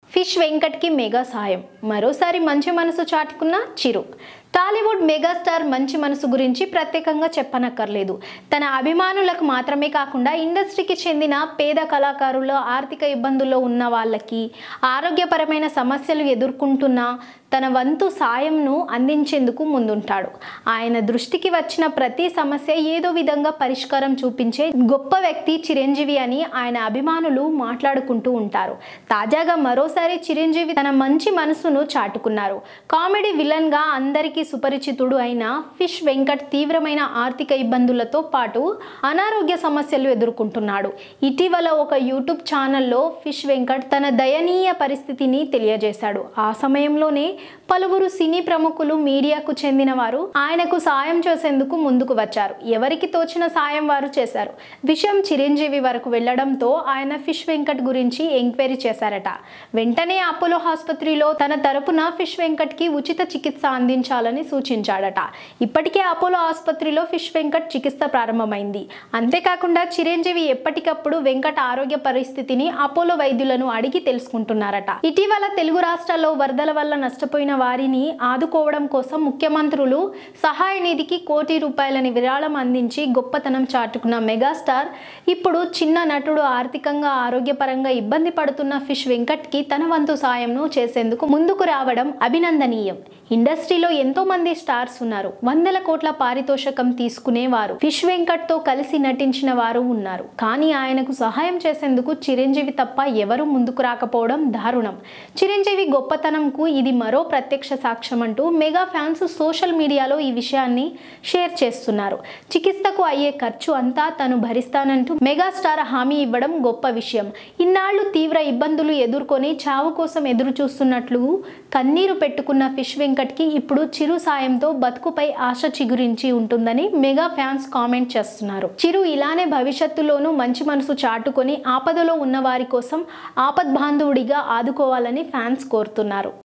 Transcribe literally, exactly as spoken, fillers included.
Fish వెంకట్కి mega సాయం, మరోసారి మంచి మనసు చాటుకున్న చిరు. టాలీవుడ్ మెగాస్టార్ మంచి మనసు గురించి ప్రత్యేకంగా చెప్పనక్కర్లేదు. తన అభిమానులకు మాత్రమే కాకుండా ఇండస్ట్రీకి చెందిన పేద కళాకారులు, ఆర్థిక ఇబ్బందుల్లో ఉన్న వాళ్ళకి, ఆరోగ్యపరమైన సమస్యలు ఎదుర్కొంటున్న తన వంతు సాయంను అందించేందుకు ముందుంటాడు. ఆయన దృష్టికి వచ్చిన ప్రతి సమస్య ఏదో విధంగా పరిష్కారం చూపించే గొప్ప వ్యక్తి చిరంజీవి అని ఆయన అభిమానులు మాట్లాడుకుంటూ ఉంటారు. తాజాగా మరోసారి చిరంజీవి తన మంచి మనసును చాటుకున్నారు. కామెడీ విలన్ గా అందరికీ సుపరిచితుడు అయిన ఫిష్ వెంకట్ తీవ్రమైన ఆర్థిక ఇబ్బందులతో పాటు అనారోగ్య సమస్యలు ఎదుర్కొంటున్నాడు. ఇటీవల ఒక యూట్యూబ్ ఛానల్లో ఫిష్ వెంకట్ తన దయనీయ పరిస్థితిని తెలియజేశాడు. ఆ సమయంలోనే పలువురు సినీ ప్రముఖులు, మీడియాకు చెందిన వారు ఆయనకు సాయం చేసేందుకు ముందుకు వచ్చారు. ఎవరికి తోచిన సాయం వారు చేశారు. విషయం చిరంజీవి వరకు వెళ్లడంతో ఆయన ఫిష్ వెంకట్ గురించి ఎంక్వైరీ చేశారట. వెంటనే అపోలో ఆసుపత్రిలో తన తరపున ఫిష్ వెంకట్ కి ఉచిత చికిత్స అందించాలని సూచించాడట. ఇప్పటికే అపోలో ఆసుపత్రిలో ఫిష్ వెంకట్ చికిత్స ప్రారంభమైంది. అంతేకాకుండా చిరంజీవి ఎప్పటికప్పుడు వెంకట్ ఆరోగ్య పరిస్థితిని అపోలో వైద్యులను అడిగి తెలుసుకుంటున్నారట. ఇటీవల తెలుగు రాష్ట్రాల్లో వరదల వల్ల నష్టపోయిన వారిని ఆదుకోవడం కోసం ముఖ్యమంత్రులు సహాయ నిధికి కోటి రూపాయలని విరాళం అందించి గొప్పతనం చాటుకున్న మెగాస్టార్ ఇప్పుడు చిన్న నటుడు ఆర్థికంగా, ఆరోగ్యపరంగా ఇబ్బంది పడుతున్న ఫిష్ వెంకట్ కి తన వంతు సాయంను చేసేందుకు ముందుకు రావడం అభినందనీయం. ఇండస్ట్రీలో ఎంతో మంది స్టార్స్ ఉన్నారు. వందల కోట్ల పారితోషికం తీసుకునేవారు ఫిష్ వెంకట్ తో కలిసి నటించిన వారు ఉన్నారు. కానీ ఆయనకు సహాయం చేసేందుకు చిరంజీవి తప్ప ఎవరు ముందుకు రాకపోవడం దారుణం. చిరంజీవి గొప్పతనంకు ఇది మరో ప్రత్యక్ష సాక్ష్యం అంటూ మెగా ఫ్యాన్స్ సోషల్ మీడియాలో ఈ విషయాన్ని షేర్ చేస్తున్నారు. చికిత్సకు అయ్యే ఖర్చు అంతా తను భరిస్తానంటూ మెగాస్టార్ హామీ ఇవ్వడం గొప్ప విషయం. ఇన్నాళ్లు తీవ్ర ఇబ్బందులు ఎదుర్కొని చావు కోసం ఎదురు చూస్తున్నట్లు కన్నీరు పెట్టుకున్న ఫిష్ వెంకట్ కి ఇప్పుడు చిరు సాయంతో బతుకుపై ఆశ చిగురించి ఉంటుందని మెగా ఫ్యాన్స్ కామెంట్ చేస్తున్నారు. చిరు ఇలానే భవిష్యత్తులోనూ మంచి మనసు చాటుకొని ఆపదలో ఉన్న వారి కోసం ఆపద్బాంధవుడిగా ఆదుకోవాలని ఫ్యాన్స్ కోరుతున్నారు.